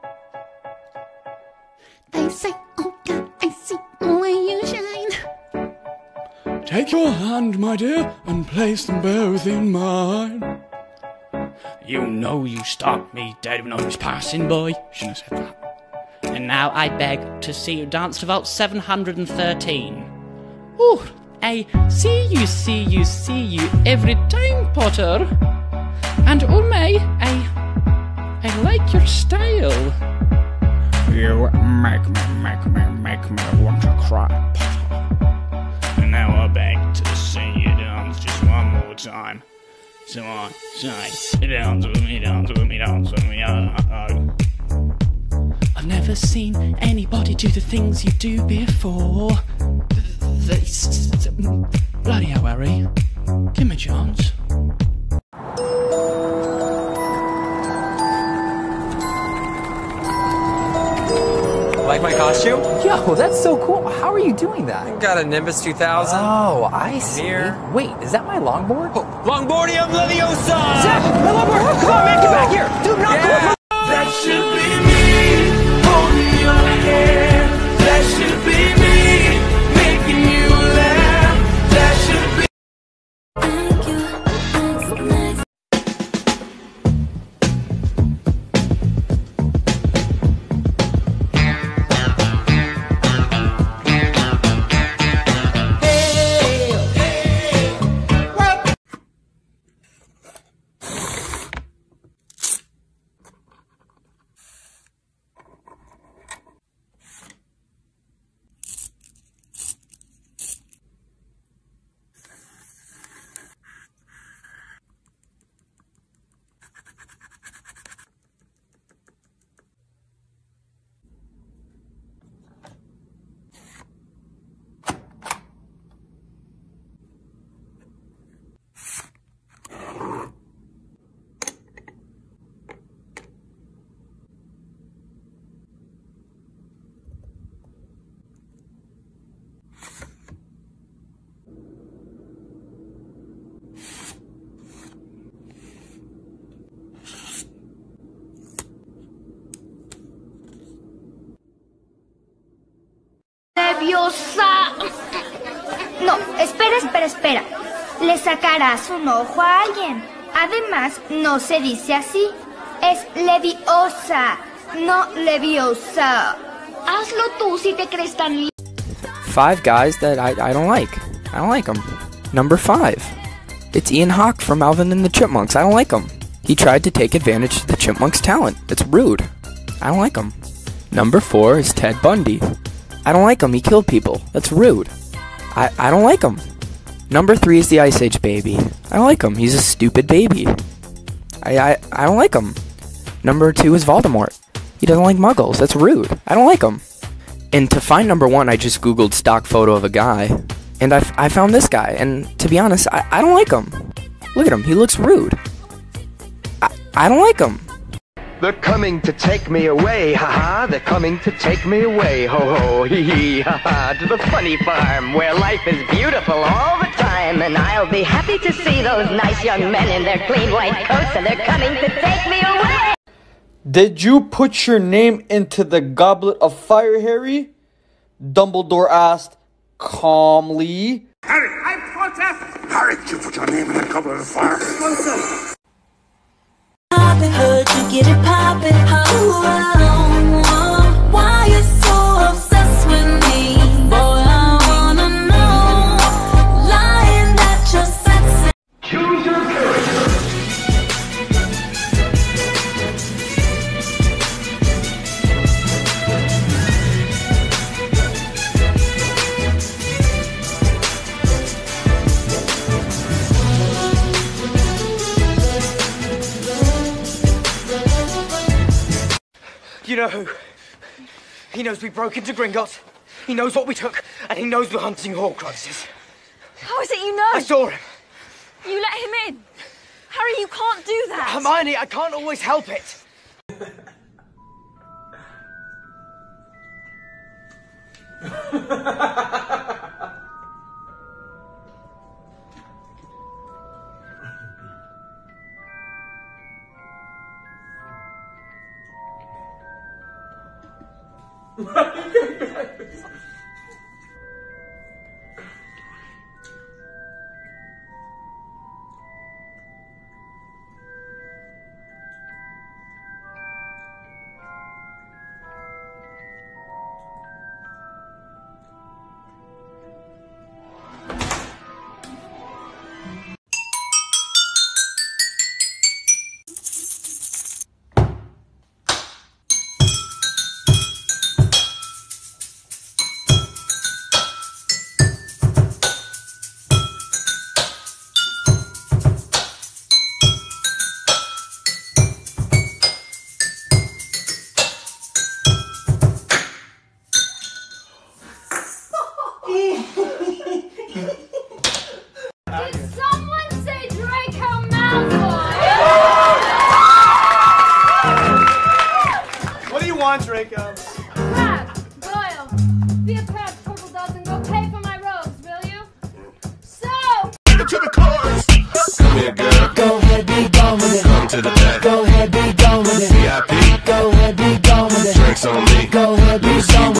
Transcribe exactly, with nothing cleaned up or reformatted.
They say, oh God, I see the way you shine. Take your hand, my dear, and place them both in mine. You know you stopped me dead when I was passing by. Shouldn't have said that. And now I beg to see you dance to Vault seven hundred thirteen. Ooh, I see you, see you, see you every time, Potter. And oh my, I, I like your style. You make me, make me, make me want to cry, Potter. And now I beg to see you dance just one more time. So I say, dance with me, dance with me, dance with me, oh, oh. I've never seen anybody do the things you do before. This, bloody hell, Harry. Give me a chance. Like my costume? Yo, that's so cool. How are you doing that? Got a Nimbus two thousand. Oh, I see. Here. Wait, is that my longboard? Oh, Longboardium Leviosa! Zach, my longboard! Come on, man, get back here! Dude, not Yeah. cool! That should be me, holding your hand. That should be me, making you laugh. That should be. Thank you, thanks, nice. Leviosa. No, espera, espera, espera. Le sacarás un ojo a alguien. Además, no se dice así. Es Leviosa, no Leviosa. Hazlo tú si te crees tan li... Five guys that I, I don't like. I don't like them. Number five. It's Ian Hawke from Alvin and the Chipmunks. I don't like him. He tried to take advantage of the Chipmunks' talent. It's rude. I don't like him. Number four is Ted Bundy. I don't like him. He killed people. That's rude. I, I don't like him. Number three is the Ice Age Baby. I don't like him. He's a stupid baby. I, I, I don't like him. Number two is Voldemort. He doesn't like muggles. That's rude. I don't like him. And to find number one, I just googled stock photo of a guy. And I, f- I found this guy. And to be honest, I, I don't like him. Look at him. He looks rude. I, I don't like him. They're coming to take me away, haha. They're coming to take me away, ho ho, hee hee, haha. To the funny farm where life is beautiful all the time. And I'll be happy to see those nice young men in their clean white coats. And they're coming to take me away. Did you put your name into the goblet of fire, Harry? Dumbledore asked calmly. Harry, I protest. Harry, did you put your name in the goblet of fire? Heard you get it poppin'. Oh, oh, oh. Why you so obsessed with me? Boy, I wanna know. Lying that you're sexy. Choose your character. You know who? He knows we broke into Gringotts. He knows what we took, and he knows we're hunting Horcruxes. How is it you know? I saw him. You let him in. Harry, you can't do that. Hermione, I can't always help it. Did someone say Draco Malfoy? What do you want, Draco? Crab, Doyle, be a crab, purple dozen, go pay for my robes, will you? So, To the chorus. Come here, girl. Go ahead, be gone with it. Come to the back. Go ahead, be gone with it. V I P. Go ahead, be gone with it. Drinks on me. Go ahead, be Louis gone with it.